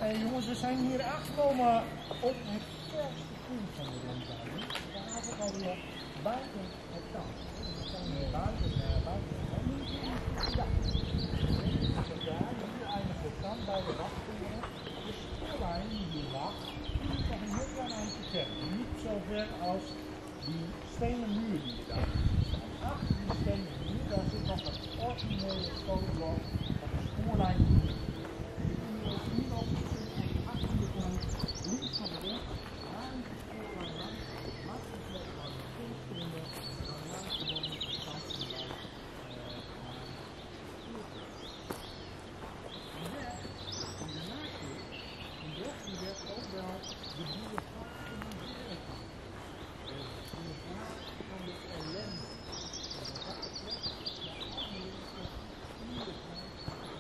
Jongens, we zijn hier aangekomen op het verste punt van de rondleiding. We gaan eigenlijk alweer buiten het kamp. We zijn hier buiten het kamp. Ja. Hier eindigt het kamp bij de wachttoren. De spoorlijn die hier lag, die is nog een heel klein eindje verder. Niet zo ver als die stenen muur die je daar ziet. En achter die stenen muur, daar zit nog het originele fotoblok van de spoorlijn. Hier op de achterkant, links van de weg, langs de spoorlijn langs, langs de plek waar we vinden, dan langs de boom, langs de weg. Die weg die werd ook wel de boulevard genoemd. De boulevard van de ellende. Dat is de plek waar alle mensen in de tijd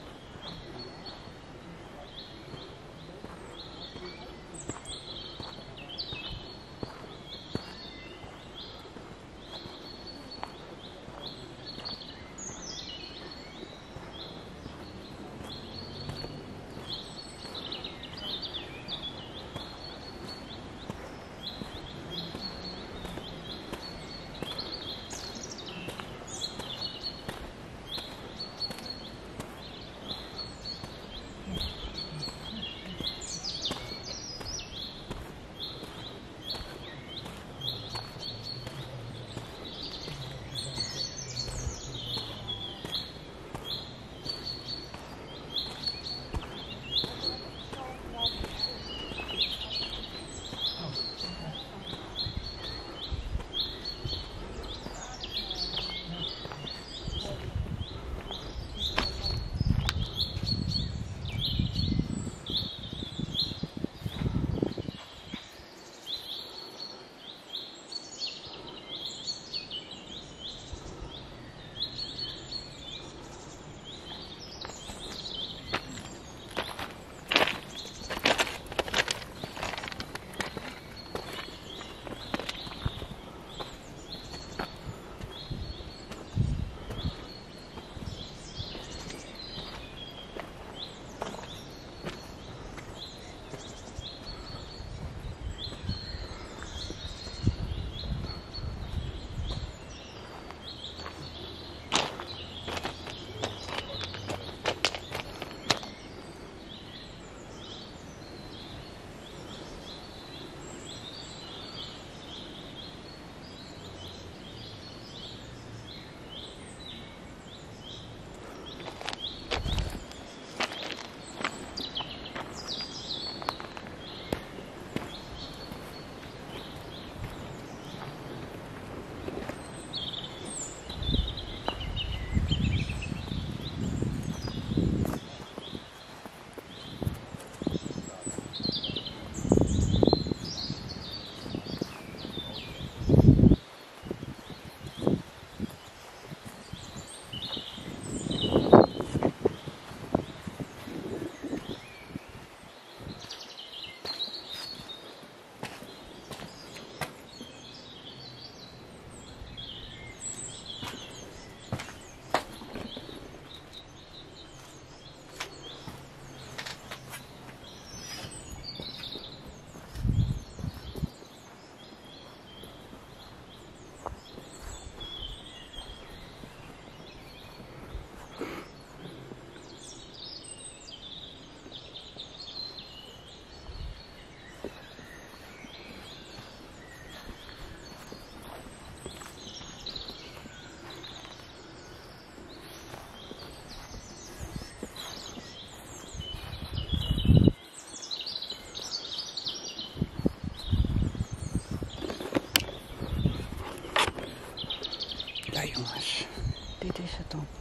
ja jongens, dit is het dan.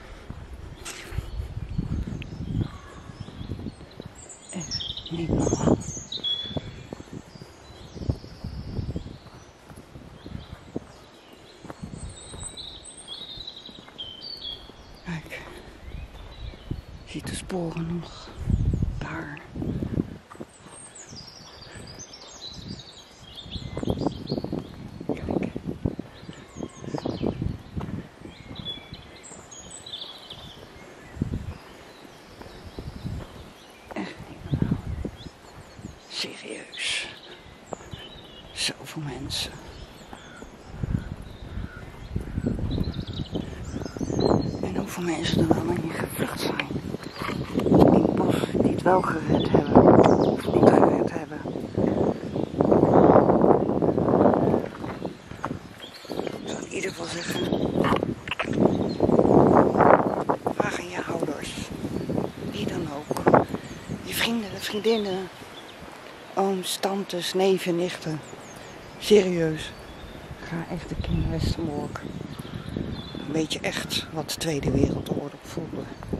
Echt niet normaal. Kijk, je ziet de sporen nog daar. Echt niet normaal. Serieus. Zoveel mensen. En hoeveel mensen er dan in gevlucht zijn. In het bos die het wel gered hebben. Of niet gered hebben. Ik zou in ieder geval zeggen. Vraag aan je ouders. Wie dan ook. Je vrienden, vriendinnen. Ooms, tantes, neven, nichten. Serieus. Ga echt een keer naar Westerbork. Dan weet je echt wat de Tweede Wereldoorlog voelde.